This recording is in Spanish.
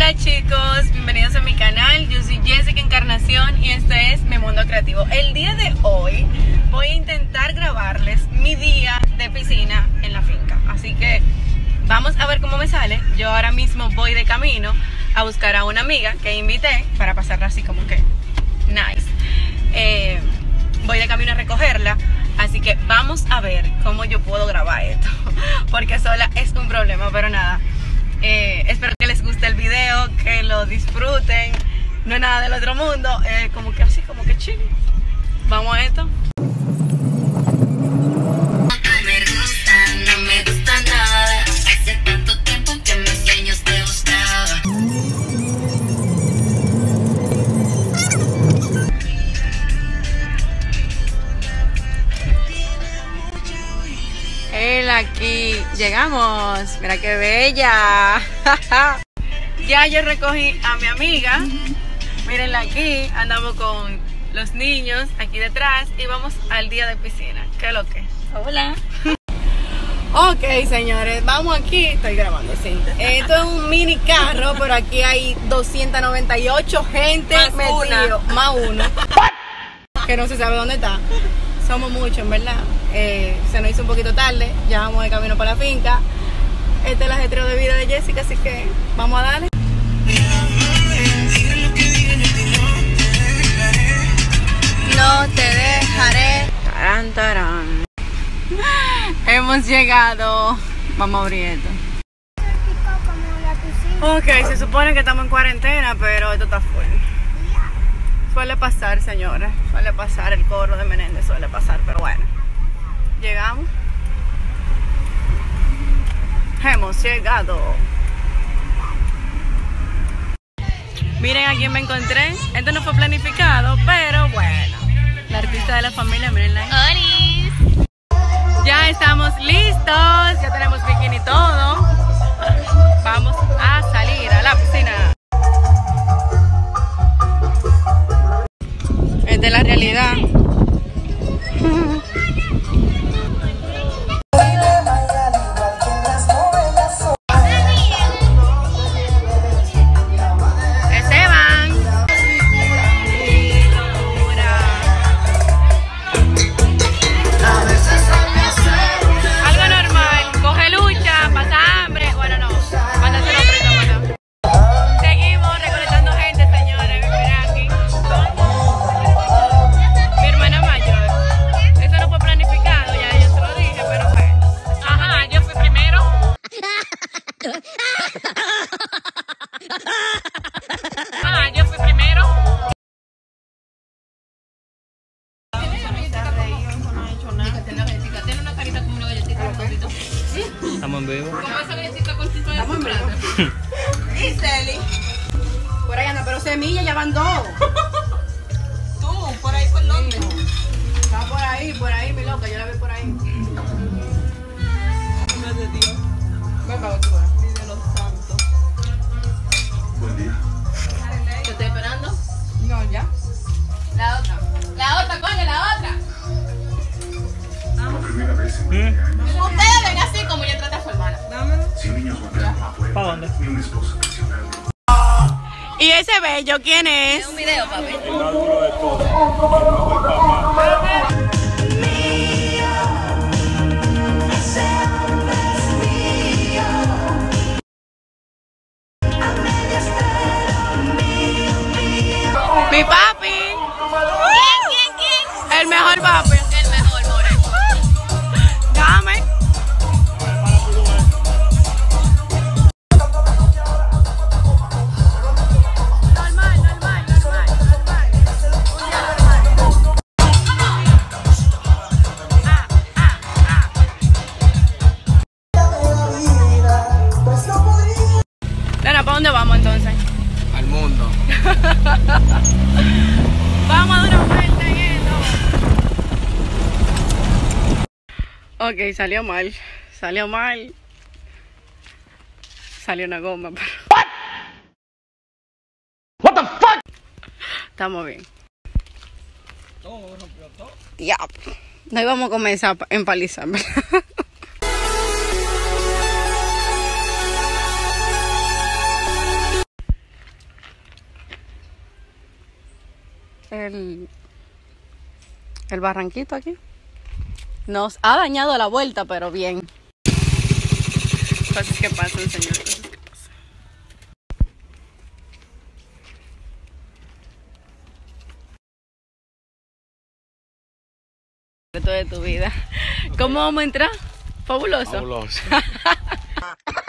Hola chicos, bienvenidos a mi canal. Yo soy Jessica Encarnación y este es Mi Mundo Creativo. El día de hoy voy a intentar grabarles mi día de piscina en la finca. Así que vamos a ver cómo me sale. Yo ahora mismo voy de camino a buscar a una amiga que invité para pasarla así como que nice. Voy de camino a recogerla. Así que vamos a ver cómo yo puedo grabar esto. Porque sola es un problema, pero nada. Espero que les guste el video, que lo disfruten. No es nada del otro mundo, como que así, como que chill. Vamos a esto. No me gusta nada. Hace tanto tiempo que en mis sueños te buscaba. Aquí llegamos, mira qué bella. Ya yo recogí a mi amiga. Mírenla aquí, andamos con los niños aquí detrás y vamos al día de piscina. ¿Qué es lo que? Hola. Ok, señores, vamos aquí. Estoy grabando, sí. Esto es un mini carro, pero aquí hay 298 gente metido, más uno que no se sabe dónde está. Somos muchos, en verdad. Se nos hizo un poquito tarde. Ya vamos de camino para la finca. Este es el ajetreo de vida de Jessica, así que vamos a darle. No te dejaré. Tarán, tarán. Hemos llegado. Vamos a abrir esto. Ok, se supone que estamos en cuarentena, pero esto está full. Suele pasar, señores. Suele pasar, el coro de Menéndez suele pasar, pero bueno. Llegamos. Hemos llegado. Miren a quién me encontré. Esto no fue planificado, pero bueno. La artista de la familia, mirenla ahí. ¡Hola! Ya estamos listos. Ya tenemos bikini y todo. Vamos a salir a la piscina. Esta es la realidad. Yo fui primero. Tiene una carita como una galletita. Estamos en vivo. Como esa galletita con tinta de chocolate. Y Celi. Por ahí anda, pero semilla ya van dos. Tú, por ahí por dónde. Está por ahí, mi loca, yo la vi por ahí. Gracias, Dios. Ven para otro. Ni de los santos. ¿Te estoy esperando? No, ya. La otra. La otra, coño, la otra. Ustedes ven así como yo traté a su hermana. Dámelo. ¿Para dónde? ¿Y ese bello quién es? Es un video, papi. El más duro de todo. El mejor papá. Mi papi. ¿Quién? El mejor papi. El mejor, Moreno. Dame. Nena, ¿para dónde vamos entonces? Al mundo. Vamos a dar una vuelta en esto. Ok, salió mal. Salió mal. Salió una goma, pero... What the fuck? Estamos bien. Ya. No íbamos a comenzar a empalizar, ¿verdad? el barranquito aquí. Nos ha dañado la vuelta, pero bien. Cosas que pasan, señor. Cosas que pasan. Reto de tu vida. ¿Cómo vamos a entrar? Fabuloso. Fabuloso.